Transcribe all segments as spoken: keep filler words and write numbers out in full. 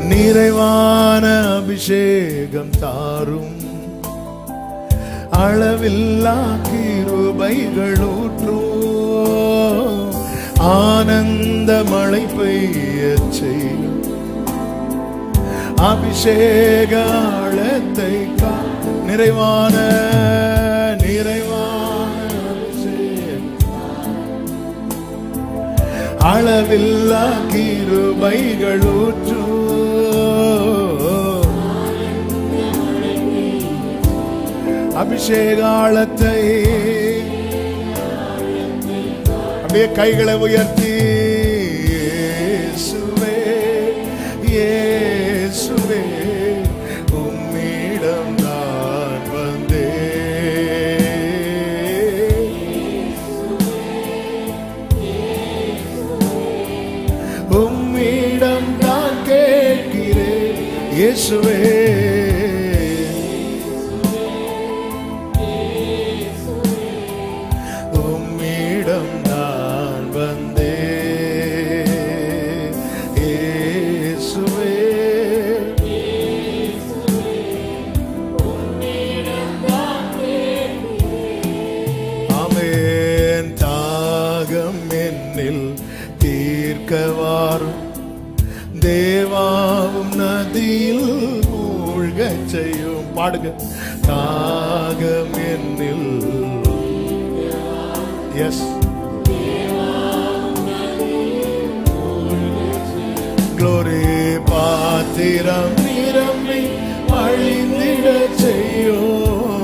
நிறைவான அபிஷேகம் தாரும், அளவில்லா கிருபைகள் ஊற்றும், ஆனந்த மழை பெய்ய செய்யும், அபிஷேக ஆழத்தை கா நிறைவான நிறைவான அபிஷேகம், அளவில்லா கிருபைகள் ஊற்றும், அபிஷேக ஆழத்தை. அப்படியே கைகளை உயர்த்தி இயேசுவே இயேசுவே உம்மிடம் நான் வந்தேன், உம்மிடம் நான் கேட்கிறேன். இயேசுவே தேவாவும் நதியில் மூழ்க செய்யும். பாடுங்க. தாகம் என்னில். Yes, glory. பாத்திரம் நிரம்பி வழிந்திட செய்யும்.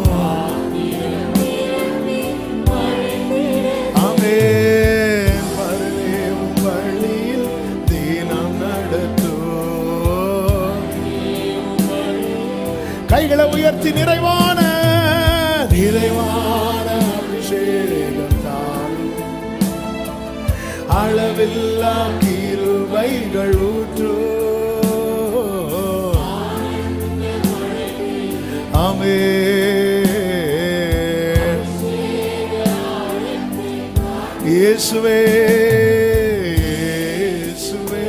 கைகளை உயர்த்தி நிறைவான நிறைவான அபிஷேகம் தாரும், அளவில்லா கிருபைகள் ஊற்றும். ஆமென். இயேசுவே இயேசுவே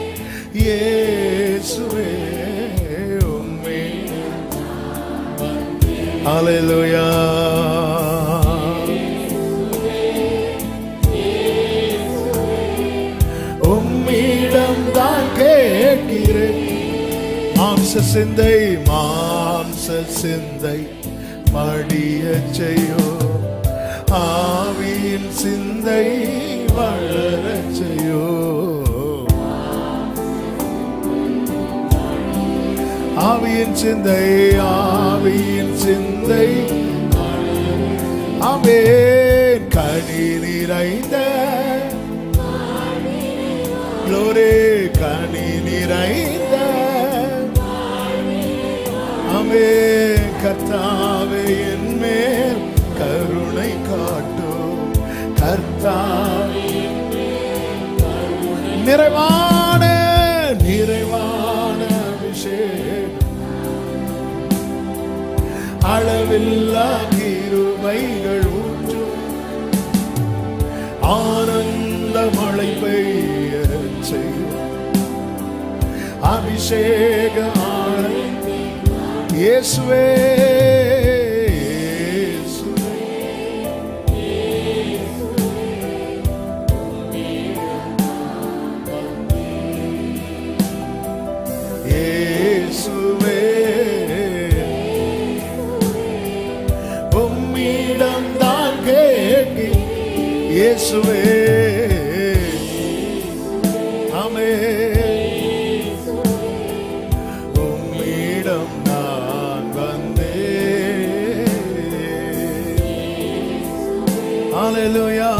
இயேசுவே. ஹல்லேலூயா. உம்மிடம் தான் கேட்கிறேன். மாம்ச சிந்தை மாம்ச சிந்தை மடிய செய்யோ, ஆவியின் சிந்தை வளர செய்யோ. ஆவியின் சிந்தை ஆவியின் சிந்தை. ஆமென். கனி நிறைந்த க்ளோரி, கனி நிறைந்த. ஆமென். கர்த்தாவே என் மேல் கருணை காட்டும், கர்த்தாவே நிறைவான நிறைவான அளவில்லா கிருபைகள் ஊற்றும், ஆனந்த மழை பெய்ய செய்யும், அபிஷேக ஆழை. இயேசுவே இயேசுவே. ஆமென். உம்மிடம் நான் வந்தேன். ஹல்லேலூயா.